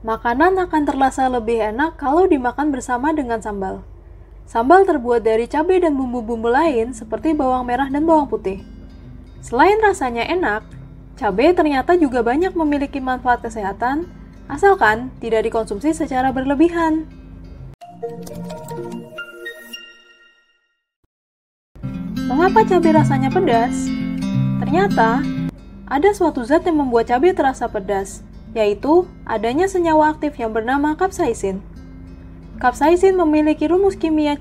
Makanan akan terasa lebih enak kalau dimakan bersama dengan sambal. Sambal terbuat dari cabai dan bumbu-bumbu lain seperti bawang merah dan bawang putih. Selain rasanya enak, cabai ternyata juga banyak memiliki manfaat kesehatan, asalkan tidak dikonsumsi secara berlebihan. Mengapa cabai rasanya pedas? Ternyata, ada suatu zat yang membuat cabai terasa pedas, yaitu adanya senyawa aktif yang bernama kapsaisin. Kapsaisin memiliki rumus kimia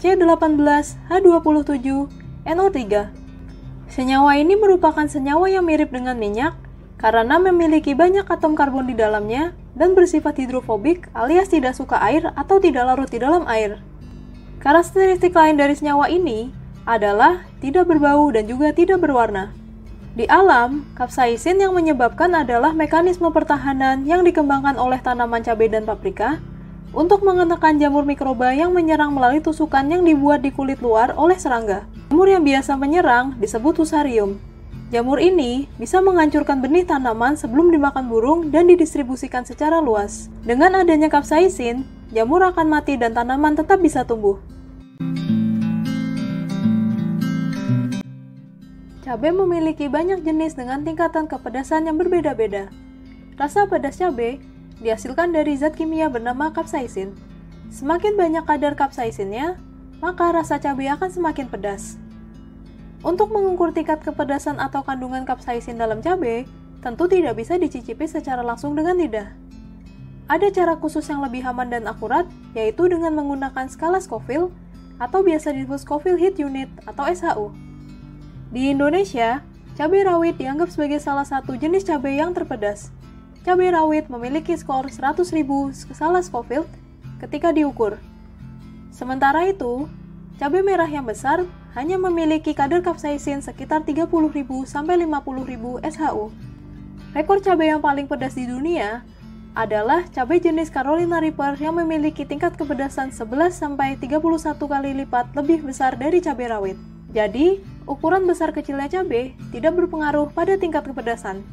C18H27NO3. Senyawa ini merupakan senyawa yang mirip dengan minyak karena memiliki banyak atom karbon di dalamnya dan bersifat hidrofobik alias tidak suka air atau tidak larut di dalam air. Karakteristik lain dari senyawa ini adalah tidak berbau dan juga tidak berwarna. Di alam, kapsaisin yang menyebabkan adalah mekanisme pertahanan yang dikembangkan oleh tanaman cabai dan paprika untuk mengenakan jamur mikroba yang menyerang melalui tusukan yang dibuat di kulit luar oleh serangga. Jamur yang biasa menyerang disebut fusarium. Jamur ini bisa menghancurkan benih tanaman sebelum dimakan burung dan didistribusikan secara luas. Dengan adanya kapsaisin, jamur akan mati dan tanaman tetap bisa tumbuh. Cabai memiliki banyak jenis dengan tingkatan kepedasan yang berbeda-beda. Rasa pedas cabai dihasilkan dari zat kimia bernama kapsaisin. Semakin banyak kadar kapsaisinnya, maka rasa cabai akan semakin pedas. Untuk mengukur tingkat kepedasan atau kandungan kapsaisin dalam cabai, tentu tidak bisa dicicipi secara langsung dengan lidah. Ada cara khusus yang lebih aman dan akurat, yaitu dengan menggunakan skala Scoville atau biasa disebut Scoville Heat Unit atau SHU. Di Indonesia, cabai rawit dianggap sebagai salah satu jenis cabai yang terpedas. Cabai rawit memiliki skor 100.000 skala Scoville ketika diukur. Sementara itu, cabai merah yang besar hanya memiliki kadar kapsaisin sekitar 30.000 sampai 50.000 SHU. Rekor cabai yang paling pedas di dunia adalah cabai jenis Carolina Reaper yang memiliki tingkat kepedasan 11 sampai 31 kali lipat lebih besar dari cabai rawit. Jadi, ukuran besar kecilnya cabai tidak berpengaruh pada tingkat kepedasan.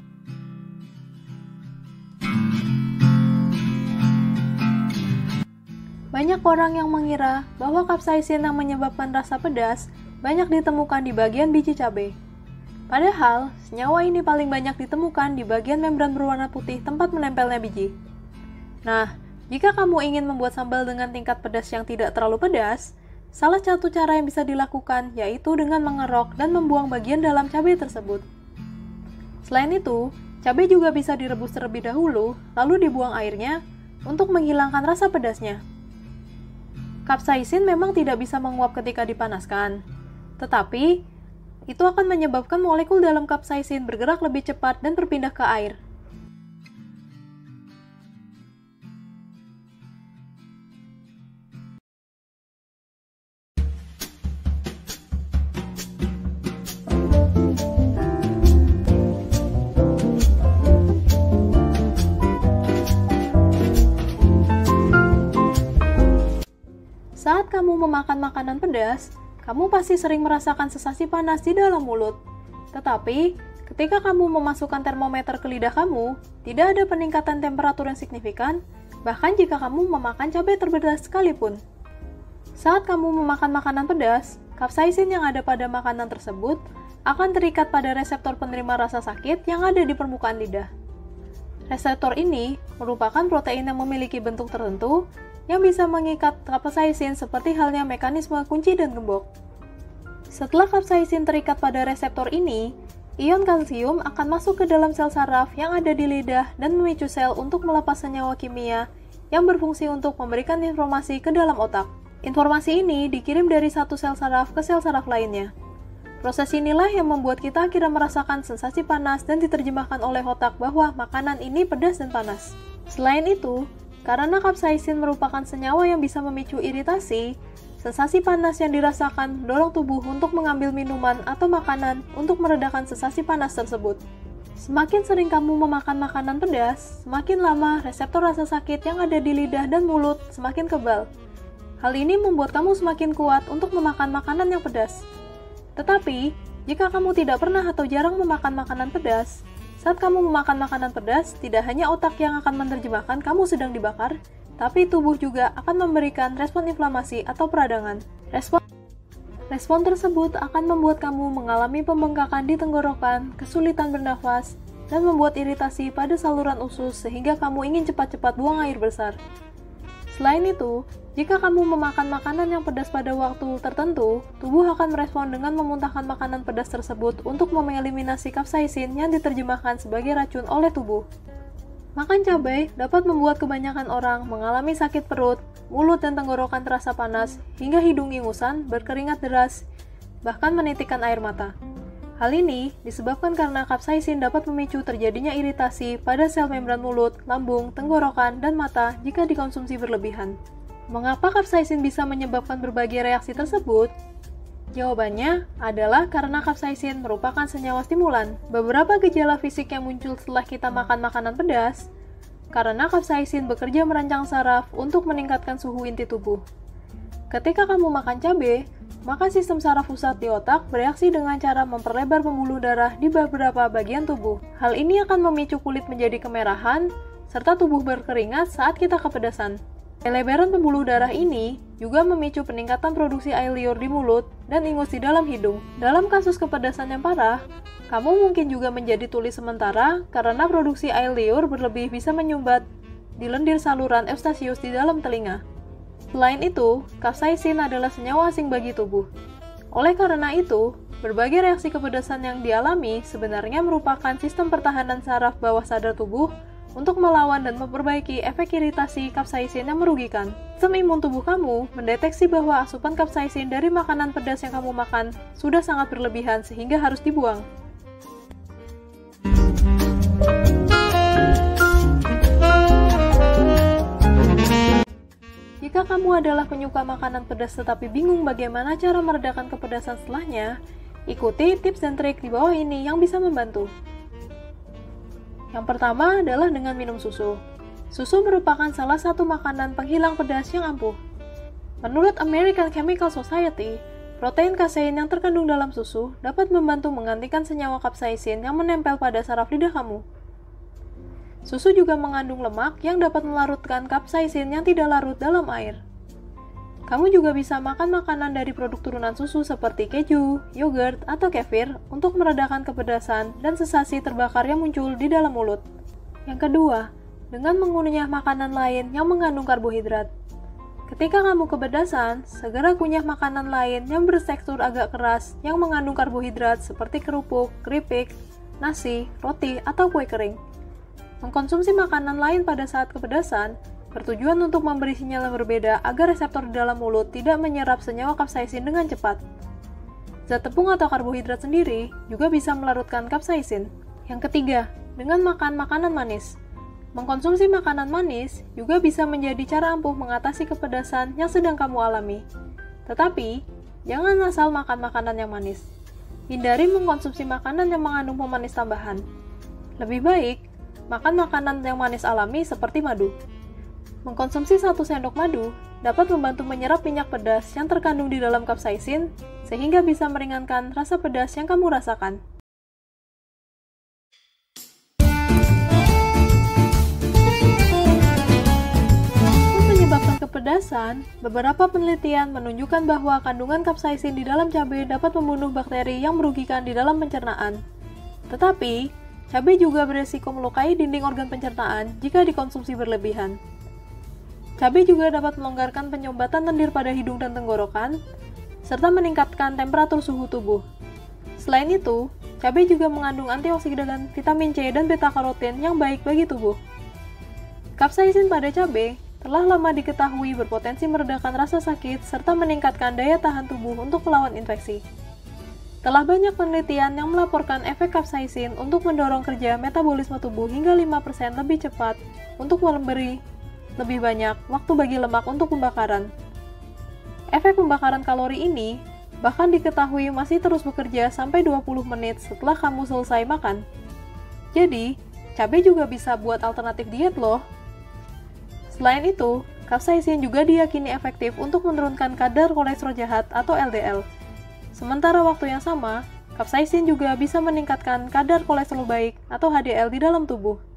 Banyak orang yang mengira bahwa kapsaisin yang menyebabkan rasa pedas banyak ditemukan di bagian biji cabai. Padahal, senyawa ini paling banyak ditemukan di bagian membran berwarna putih tempat menempelnya biji. Nah, jika kamu ingin membuat sambal dengan tingkat pedas yang tidak terlalu pedas, salah satu cara yang bisa dilakukan yaitu dengan mengerok dan membuang bagian dalam cabai tersebut. Selain itu, cabai juga bisa direbus terlebih dahulu, lalu dibuang airnya untuk menghilangkan rasa pedasnya. Kapsaisin memang tidak bisa menguap ketika dipanaskan, tetapi itu akan menyebabkan molekul dalam kapsaisin bergerak lebih cepat dan berpindah ke air. Saat kamu memakan makanan pedas, kamu pasti sering merasakan sensasi panas di dalam mulut. Tetapi, ketika kamu memasukkan termometer ke lidah kamu, tidak ada peningkatan temperatur yang signifikan, bahkan jika kamu memakan cabai terpedas sekalipun. Saat kamu memakan makanan pedas, kapsaisin yang ada pada makanan tersebut akan terikat pada reseptor penerima rasa sakit yang ada di permukaan lidah. Reseptor ini merupakan protein yang memiliki bentuk tertentu yang bisa mengikat kapsaisin seperti halnya mekanisme kunci dan gembok. Setelah kapsaisin terikat pada reseptor ini, ion kalsium akan masuk ke dalam sel saraf yang ada di lidah dan memicu sel untuk melepas senyawa kimia yang berfungsi untuk memberikan informasi ke dalam otak. Informasi ini dikirim dari satu sel saraf ke sel saraf lainnya. Proses inilah yang membuat kita akhirnya merasakan sensasi panas dan diterjemahkan oleh otak bahwa makanan ini pedas dan panas. Selain itu, karena kapsaisin merupakan senyawa yang bisa memicu iritasi, sensasi panas yang dirasakan mendorong tubuh untuk mengambil minuman atau makanan untuk meredakan sensasi panas tersebut. Semakin sering kamu memakan makanan pedas, semakin lama reseptor rasa sakit yang ada di lidah dan mulut semakin kebal. Hal ini membuat kamu semakin kuat untuk memakan makanan yang pedas. Tetapi, jika kamu tidak pernah atau jarang memakan makanan pedas, Saat kamu memakan makanan pedas, tidak hanya otak yang akan menerjemahkan kamu sedang dibakar, tapi tubuh juga akan memberikan respon inflamasi atau peradangan. Respon tersebut akan membuat kamu mengalami pembengkakan di tenggorokan, kesulitan bernafas, dan membuat iritasi pada saluran usus sehingga kamu ingin cepat-cepat buang air besar. Selain itu, jika kamu memakan makanan yang pedas pada waktu tertentu, tubuh akan merespon dengan memuntahkan makanan pedas tersebut untuk mengeliminasi kapsaisin yang diterjemahkan sebagai racun oleh tubuh. Makan cabai dapat membuat kebanyakan orang mengalami sakit perut, mulut dan tenggorokan terasa panas, hingga hidung ingusan, berkeringat deras, bahkan menitikkan air mata. Hal ini disebabkan karena kapsaisin dapat memicu terjadinya iritasi pada sel membran mulut, lambung, tenggorokan, dan mata jika dikonsumsi berlebihan. Mengapa kapsaisin bisa menyebabkan berbagai reaksi tersebut? Jawabannya adalah karena kapsaisin merupakan senyawa stimulan. Beberapa gejala fisik yang muncul setelah kita makan makanan pedas, karena kapsaisin bekerja merancang saraf untuk meningkatkan suhu inti tubuh. Ketika kamu makan cabai, maka sistem saraf pusat di otak bereaksi dengan cara memperlebar pembuluh darah di beberapa bagian tubuh. Hal ini akan memicu kulit menjadi kemerahan, serta tubuh berkeringat saat kita kepedasan. Pelebaran pembuluh darah ini juga memicu peningkatan produksi air liur di mulut dan ingus di dalam hidung. Dalam kasus kepedasan yang parah, kamu mungkin juga menjadi tuli sementara karena produksi air liur berlebih bisa menyumbat di lendir saluran eustasius di dalam telinga. Selain itu, kapsaisin adalah senyawa asing bagi tubuh. Oleh karena itu, berbagai reaksi kepedasan yang dialami sebenarnya merupakan sistem pertahanan saraf bawah sadar tubuh untuk melawan dan memperbaiki efek iritasi kapsaisin yang merugikan. Sistem imun tubuh kamu mendeteksi bahwa asupan kapsaisin dari makanan pedas yang kamu makan sudah sangat berlebihan sehingga harus dibuang. Jika kamu adalah penyuka makanan pedas tetapi bingung bagaimana cara meredakan kepedasan setelahnya, ikuti tips dan trik di bawah ini yang bisa membantu. Yang pertama adalah dengan minum susu. Susu merupakan salah satu makanan penghilang pedas yang ampuh. Menurut American Chemical Society, protein kasein yang terkandung dalam susu dapat membantu menggantikan senyawa kapsaisin yang menempel pada saraf lidah kamu. Susu juga mengandung lemak yang dapat melarutkan kapsaisin yang tidak larut dalam air. Kamu juga bisa makan makanan dari produk turunan susu seperti keju, yogurt, atau kefir untuk meredakan kepedasan dan sensasi terbakar yang muncul di dalam mulut. Yang kedua, dengan mengunyah makanan lain yang mengandung karbohidrat. Ketika kamu kepedasan, segera kunyah makanan lain yang bertekstur agak keras yang mengandung karbohidrat seperti kerupuk, keripik, nasi, roti, atau kue kering. Mengkonsumsi makanan lain pada saat kepedasan bertujuan untuk memberi sinyal yang berbeda agar reseptor di dalam mulut tidak menyerap senyawa kapsaisin dengan cepat. Zat tepung atau karbohidrat sendiri juga bisa melarutkan kapsaisin. Yang ketiga, dengan makan makanan manis. Mengkonsumsi makanan manis juga bisa menjadi cara ampuh mengatasi kepedasan yang sedang kamu alami. Tetapi, jangan asal makan makanan yang manis. Hindari mengkonsumsi makanan yang mengandung pemanis tambahan. Lebih baik, makan makanan yang manis alami seperti madu. Mengkonsumsi 1 sendok madu dapat membantu menyerap minyak pedas yang terkandung di dalam kapsaisin sehingga bisa meringankan rasa pedas yang kamu rasakan. Untuk menyebabkan kepedasan, beberapa penelitian menunjukkan bahwa kandungan kapsaisin di dalam cabai dapat membunuh bakteri yang merugikan di dalam pencernaan. Tetapi, cabai juga beresiko melukai dinding organ pencernaan jika dikonsumsi berlebihan. Cabai juga dapat melonggarkan penyumbatan lendir pada hidung dan tenggorokan, serta meningkatkan temperatur suhu tubuh. Selain itu, cabai juga mengandung antioksidan, vitamin C, dan beta-karotin yang baik bagi tubuh. Kapsaisin pada cabai telah lama diketahui berpotensi meredakan rasa sakit serta meningkatkan daya tahan tubuh untuk melawan infeksi. Telah banyak penelitian yang melaporkan efek kapsaisin untuk mendorong kerja metabolisme tubuh hingga 5% lebih cepat untuk memberi lebih banyak waktu bagi lemak untuk pembakaran. Efek pembakaran kalori ini bahkan diketahui masih terus bekerja sampai 20 menit setelah kamu selesai makan. Jadi, cabai juga bisa buat alternatif diet loh. Selain itu, kapsaisin juga diyakini efektif untuk menurunkan kadar kolesterol jahat atau LDL. Sementara waktu yang sama, Capsaicin juga bisa meningkatkan kadar kolesterol baik atau HDL di dalam tubuh.